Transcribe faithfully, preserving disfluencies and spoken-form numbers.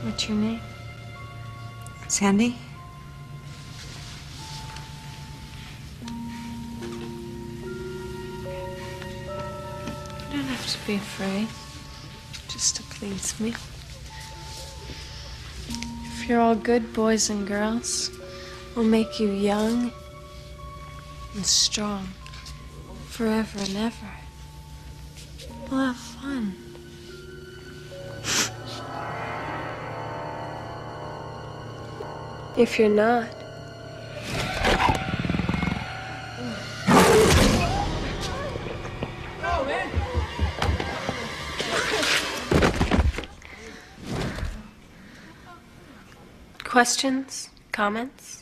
What's your name? Sandy? You don't have to be afraid, just to please me. If you're all good boys and girls, we'll make you young and strong forever and ever. We'll have fun. If you're not, questions? Comments?